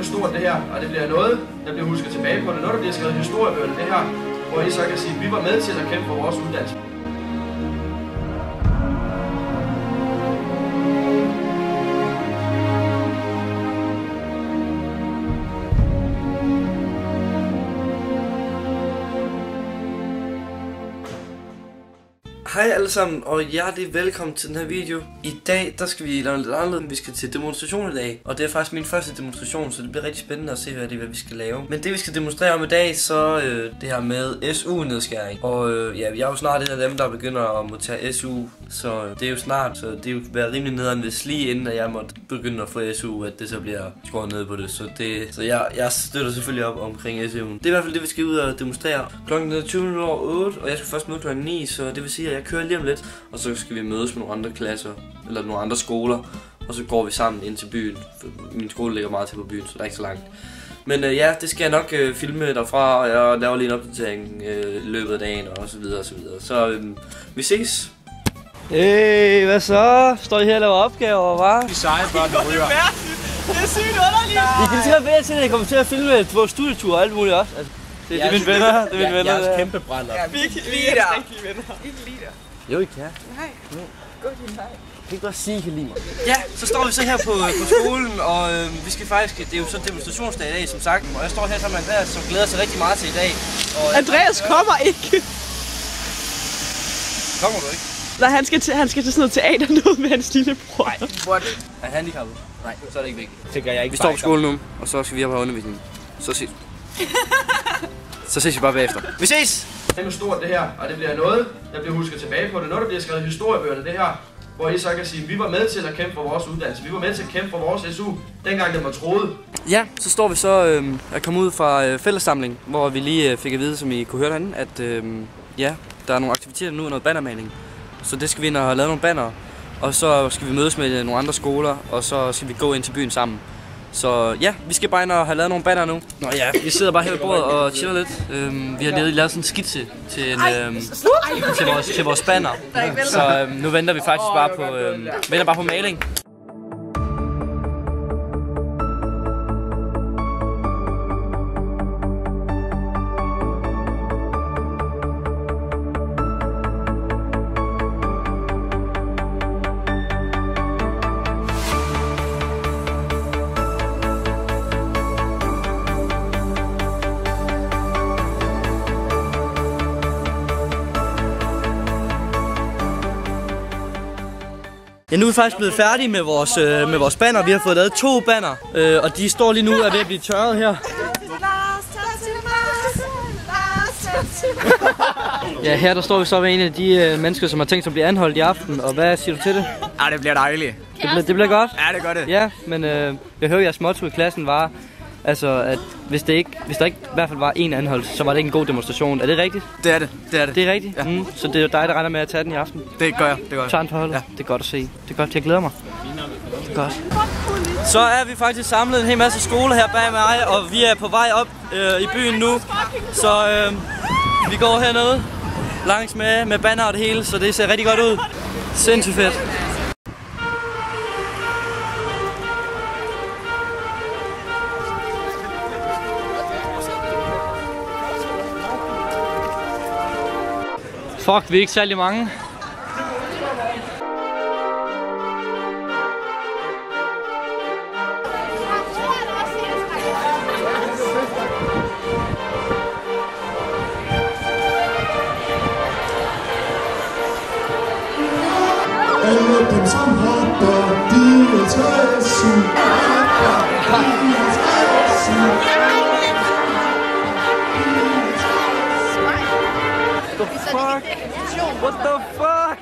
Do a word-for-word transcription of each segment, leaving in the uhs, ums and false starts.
fandme stort det her, og det bliver noget, der bliver husket tilbage på. Det er noget, der bliver skrevet i historiebøgerne det her, hvor I så kan sige, at vi var med til at kæmpe for vores uddannelse. Hej alle sammen, og hjertelig velkommen til den her video. I dag, der skal vi lave lidt anderledes. Vi skal til demonstration i dag, og det er faktisk min første demonstration, så det bliver rigtig spændende at se, hvad det er, hvad vi skal lave. Men det vi skal demonstrere om i dag, så øh, det her med S U-nedskæring. Og øh, ja, jeg er jo snart en af dem, der begynder at modtage S U, så det er jo snart, så det er jo været rimelig nederen, hvis lige inden at jeg måtte begynde at få S U, at det så bliver skåret ned på det. Så, det, så jeg, jeg støtter selvfølgelig op omkring S U'en. Det er i hvert fald det, vi skal ud og demonstrere. Klokken er tyve minutter over otte, og jeg skal først møde klokken ni, så det vil sige, at jeg kører lige om lidt, og så skal vi mødes med nogle andre klasser, eller nogle andre skoler, og så går vi sammen ind til byen. Min skole ligger meget tæt på byen, så det er ikke så langt. Men øh, ja, det skal jeg nok øh, filme derfra, og jeg laver lige en opdatering øh, i løbet af dagen, og så videre og så videre. Så øh, vi ses! Hey, hvad så? Står I her og laver opgaver, hva'? De seje børn, der ryger. Det er sygt underligt! I kan lige så være til, at jeg kommer til at filme vores studietur og alt muligt også. Altså, det, det er mine venner, det er mine venner. Jeg er kæmpe brænder. Vi kan ikke lide dig. Vi kan ikke lide dig. Jo, I kan. Nej. Gå din vej. Jeg kan ikke bare sige, at I kan lide mig. Ja, så står vi så her på, på skolen, og øh, vi skal faktisk, det er jo så demonstrationsdag i dag, som sagt. Og jeg står her sammen med Andreas, som glæder sig rigtig meget til i dag. Og, Andreas kommer ikke. Kommer du ikke? Nej, han skal til, han skal til sådan noget teater noget med hans lillebror. Nej, what? Er han handicappet? Nej, så er det ikke vigtigt. Tænker jeg ikke. Vi står på skolen nu, og så skal vi have undervisning. Så ses Så ses vi bare bagefter. Vi ses! Det er stort det her, og det bliver noget, der bliver husket tilbage på. Det er noget, der bliver skrevet i historiebøgerne det her, hvor I så kan sige, at vi var med til at kæmpe for vores uddannelse. Vi var med til at kæmpe for vores S U, dengang det var troet. Ja, så står vi så øh, at komme ud fra øh, fællessamling, hvor vi lige øh, fik at vide, som I kunne høre derinde, at øh, ja, der er nogle aktiviteter nu og noget bannermaling. Så det skal vi ind og have lavet nogle banner, og så skal vi mødes med nogle andre skoler, og så skal vi gå ind til byen sammen. Så ja, vi skal bare ind og have lavet nogle banner nu. Nå ja, vi sidder bare her ved bordet og chiller lidt. Øhm, vi har lavet, lavet sådan en skitse til, en, øhm, til, vores, til vores banner. Så øhm, nu venter vi faktisk bare på, øhm, venter bare på maling. Ja, nu er vi faktisk blevet færdige med vores, øh, med vores banner. Vi har fået lavet to banner, øh, og de står lige nu og er ved at blive tørret her. Ja, her der står vi så med en af de øh, mennesker, som har tænkt sig at blive anholdt i aften. Og hvad siger du til det? Ja, det bliver dejligt. Det, ble, det bliver godt? Ja, det gør det. Ja, men øh, jeg hører, at jeres motto i klassen var, altså, at hvis, det ikke, hvis der ikke i hvert fald var en anholdt, så var det ikke en god demonstration. Er det rigtigt? Det er det. Det er det. Det er rigtigt? Ja. Mm, så det er jo dig, der regner med at tage den i aften? Det gør jeg. Det gør jeg. Tager den for holdet? Ja. Det er godt at se. Det er godt. Jeg glæder mig. Det er godt. Så er vi faktisk samlet en hel masse skoler her bag mig, og vi er på vej op øh, i byen nu. Så øh, vi går hernede langs med, med banner og det hele, så det ser rigtig godt ud. Sindssygt fedt. Fuck, vi er ikke særlig mange. Alle dem som hopper, de vil tage S U. Fuck! What the fuck?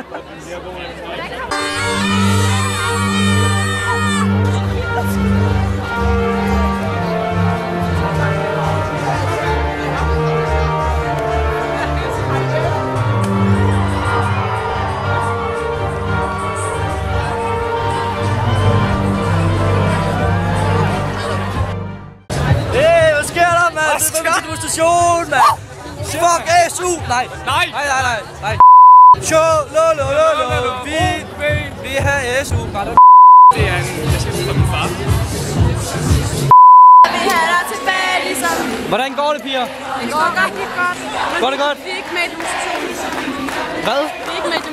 Hey, hvad sker der, mand? Det er demonstration, mand! Fuck S U! Nej! Nej! Nej, nej, nej! nej. Show, lo, lo, lo, lo. Vi, vi har S U. Det er en... Jeg skal sige fra min far. Hvordan går det, piger? Det går rigtig godt. Går det godt? Vi er ikke med i demonstrationen. Hvad? Vi er ikke med i